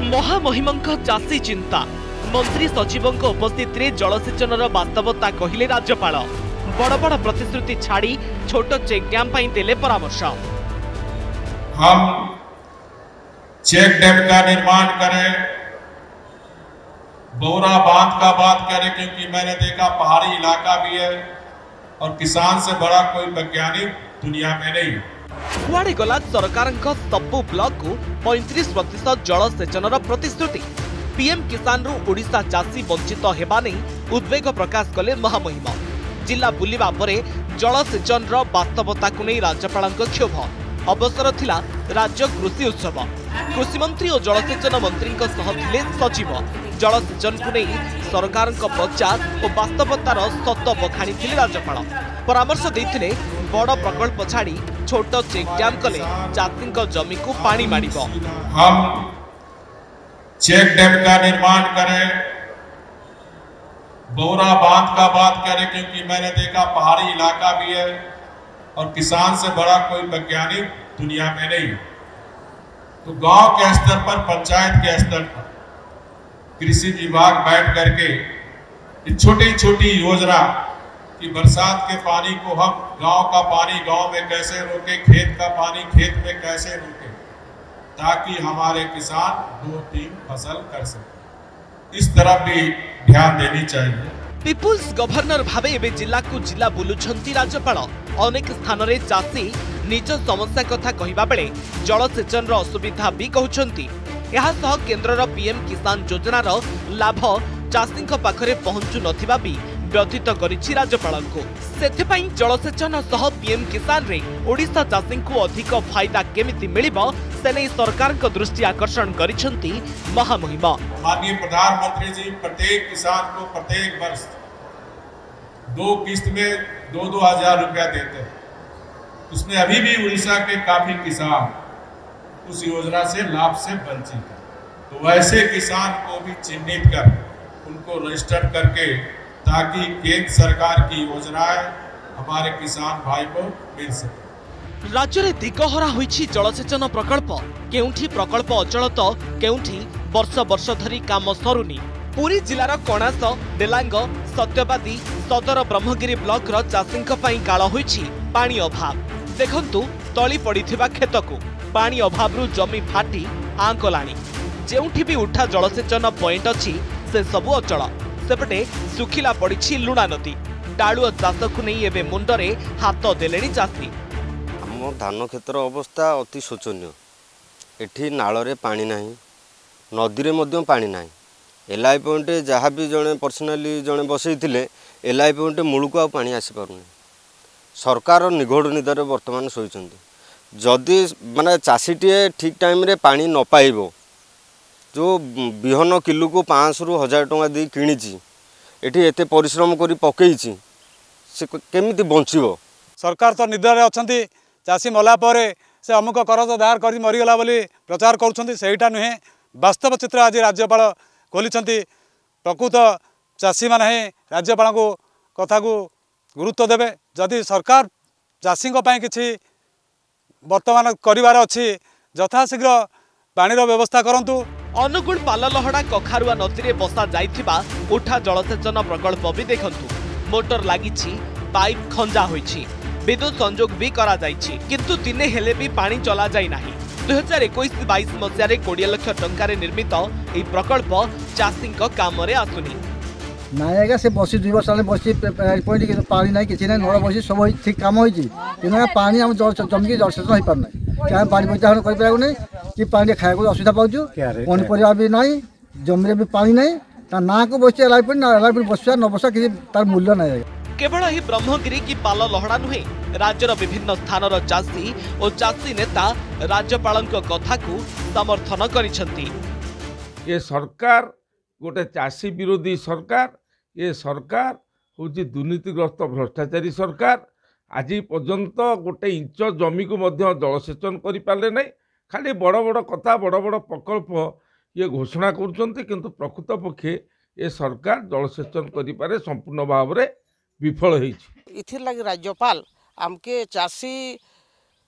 महामहिमंक चाषी चिंता मंत्री सचिवों उपस्थित जलसेचन वास्तवता कहले राज्यपाल बड़ बड़ प्रतिश्रुति छाड़ी छोट चेक डैम देले परामर्श। हम चेक डैम का निर्माण करें, बौरा बांध का बात करें, क्योंकि मैंने देखा पहाड़ी इलाका भी है और किसान से बड़ा कोई वैज्ञानिक दुनिया में नहीं। कुआड़े गला सरकार सबु ब्लॉक को 35% जलसेचन प्रतिश्रुति। पीएम किसान रु ओडिशा चाषी वंचित हेबा नहीं उद्वेग प्रकाश कले महामहिम। जिला बुलिबा परे जलसेचन वास्तवता को नहीं राज्यपाल क्षोभ। अवसर थिला राज्य कृषि उत्सव। कृषि मंत्री और जलसेचन मंत्री थिले सचिव। जलसेचन को नहीं सरकार प्रचार और वास्तवतार सत बखाणी थिले राज्यपाल। परामर्श देथिले बड़ प्रकल्प छाड़ी छोट चेक डैम कले चाषी जमी को पानी मारिबो। हम चेक डैम का निर्माण करें, बौरा बांध का बात करें, क्योंकि मैंने देखा पहाड़ी इलाका भी है और किसान से बड़ा कोई वैज्ञानिक दुनिया में नहीं। तो गांव के स्तर पर, पंचायत के स्तर पर कृषि विभाग बैठ करके छोटी छोटी योजना कि बरसात के पानी को हम गांव का पानी गांव में कैसे रोके, खेत का पानी खेत में कैसे रोके, ताकि हमारे किसान 2-3 फसल कर सके। इस तरफ भी ध्यान देनी चाहिए। पीपुल्स गवर्नर भावे एबे जिला को जिला बुलुछंती राज्यपाल। अनेक स्थान रे चाषी निज समस्या कथा कहिबा बेले जलसेचन रो असुविधा भी कहउछंती। यहा सह केंद्र पीएम किसान योजना रो लाभ चाषी पाखरे पहुंचु नथिबा भी व्यथित करिछि राज्यपाल को। सेथिपाई जलसेचन सह पीएम किसान रे ओडिशा चाषी को अधिक फायदा केमिति मिलिबो से नहीं सरकार को दृष्टि आकर्षण करिछंती महामहिम। माननीय प्रधानमंत्री जी प्रत्येक किसान को प्रत्येक वर्ष 2 किस्त में 2-2 हजार रुपया देते हैं। उसमें अभी भी उड़ीसा के काफी किसान उस योजना से लाभ से वंचित है। तो वैसे किसान को भी चिन्हित कर उनको रजिस्टर करके, ताकि केंद्र सरकार की योजनाएं हमारे किसान भाई को मिल सके। राज्य में दिगहरा होइछि जलसेचन प्रकल्प। केउठी प्रकल्प अचल तो केउठी वर्ष वर्ष धरी काम सरुनी। पुरी जिलार कणास, डेलांग, सत्यवादी, सदर ब्रह्मगिरी ब्लॉक रो चाषी काल होइछि पानी अभाव। देखंतु तली पड़िथिबा खेत को पानी अभाव जमी फाटी आंकलाणी। जेउठी भी उठा जलसेचन पॉइंट अछि से सबु अचल। सेपटे सुखिला पड़ी लुणा नदी। डालुआ चाष को नहीं एवं मुंडरे हाथ देले चाषी। आम धान क्षेत्र अवस्था अति शोचनीय। एठी नाଳରେ पानी नाही, नदी रे मध्य पानी नाही। एलआई पॉइंट जहाँ भी जड़े पर्सनाली जड़े बसई एलआई पॉइंट मूल को पानी आसी पारुनी। सरकार निघोड़ निदर वर्तमान शोचंती। जदि माने चाषीटे ठीक टाइम रे पानी न पाइबो, जो बिहन किलो को 500 ରୁ 1000 टंका दी किणीची, एठी एते परिश्रम करी पकेईची, से केमिति बंचिबो। सरकार तो निदर अछंती। चाषी मला परे से अमुक करज दार करी मरीगला बोली प्रचार करुछंती। सेहीटा नुहे, वास्तव चित्र आज राज्यपाल खोलिछंती। प्रकृत चाषी माने राज्यपाल को कथा को गुरुत्व देवे। जदि सरकार चाषी किछि वर्तमान करिवार अछि, यथाशीघ्र पानीर व्यवस्था करंतु। अनुगुल पाललहड़ा कखारुआ नदी रे बसा जाइथिबा उठा जलसेचन प्रकल्प भी देखंतु। मोटर लागिछि, पाइप खंजा होइछि, विद्युत संयोग भी करा जाइछि, किंतु दिने हेले भी पानी चला जाई नाही। 2021-22 मसिया रे 20 लाख टंका रे निर्मित एही प्रकल्प चाषी काम रे आसुनी। नाई आज्ञा से बसी 2 वर्ष बसी पॉइंट पानी ना कि नड़ बसी सब ठीक कम हो पानी आम जमी जलसेचन हो पार ना। क्या पानी परिचालन कर कि पानी खाया असुविधा पाचु। पनीपरिया भी ना, जमी भी पानी ना, ना को बस एल पॉइंट बसा न बसा कि तार मूल्य ना। केवल ही ब्रह्मगिरी की पाल लहड़ा नुहे, राज्यर विभिन्न स्थान चाषी और चाषी नेता राज्यपाल कथा को समर्थन करिसेंती। ये सरकार गोटे चाषी विरोधी सरकार। ये सरकार हूँ दुर्नीतिग्रस्त भ्रष्टाचारी सरकार। आज पर्यंत गोटे इंच जमी को मध्य जलसेचन कर पारे ना। खाली बड़ बड़ कथा, बड़ बड़ प्रकल्प ये घोषणा करुँच, किंतु प्रकृत पक्षे ये सरकार जलसेचन करें संपूर्ण भाव में विफल होती। इथिर लगी राज्यपाल आमके चाषी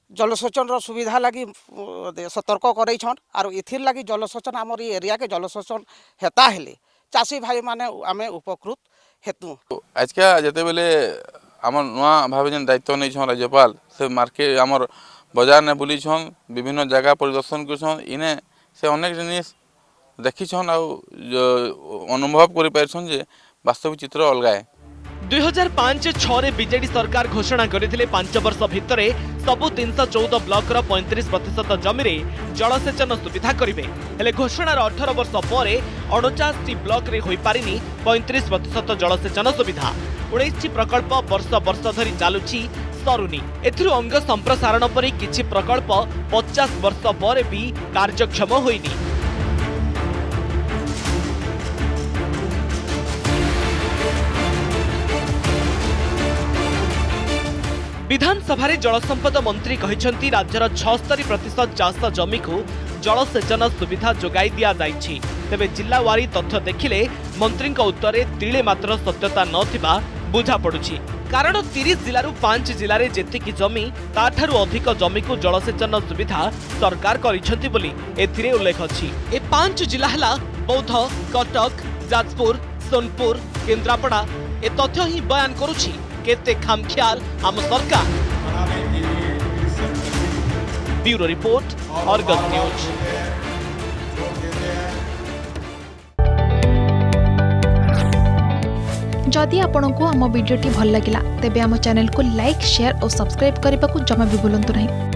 जलसेचन सुविधा लगी सतर्क करछन आरो इथिर लगी जलसेचन आमर एरिया के जलसेचन हेता हेले चाषी भाई माने आमे उपकृत हेतु आज का जते बेले आमर नुआ भावे जेन दायित्व नै छन राज्यपाल से मार्केट आमर बाजार ने बुली छन विभिन्न जगह परिदर्शन करछन इने से अनेक जिनिस देखी छन आ अनुभव करि पारछन जे वास्तविक चित्र अलगा है 2005-6 रे बीजेडी सरकार घोषणा करथिले 5 वर्ष भितरे सबु 314 ब्लॉक रो 35% जमी रे जलसेचन सुविधा करिवे हेले घोषणार 18 वर्ष परे 49 ब्लॉक रे होई पारिनी 35% जलसेचन सुविधा 19 प्रकल्प वर्ष वर्ष धरी चालुछि सरुनी एथिरु अंग संप्रसारण परि किछि प्रकल्प 50 वर्ष परे भी कार्यक्षम होइनी। विधानसभा जलसंपद मंत्री कहते राज्यर 76% चाष जमी को जलसेचन सुविधा जोगाई दि जाइछि तेबे जिल्लावारी तथ्य देखिले मंत्री उत्तर तिले मात्र सत्यता नथिबा बुझा पड़ुछि कारण 30 जिल्लारू 5 जिल्ला जेतिकी जमी ताठारू अधिक जमी को जलसेचन सुविधा सरकार करिसेंति बोली एथिरे उल्लेख अछि। ए 5 जिल्ला हला बौद्ध, कटक, जाजपुर, सोनपुर, केन्द्रापड़ा ए तथ्य ही बयान करुछि केते खामख्याल आम सरकार। Bureau report Argus news. जदि आपंक आम भिडी भल लगा तेब आम चैनल को लाइक शेयर और सब्सक्राइब करने को जमा भी भूलु नहीं।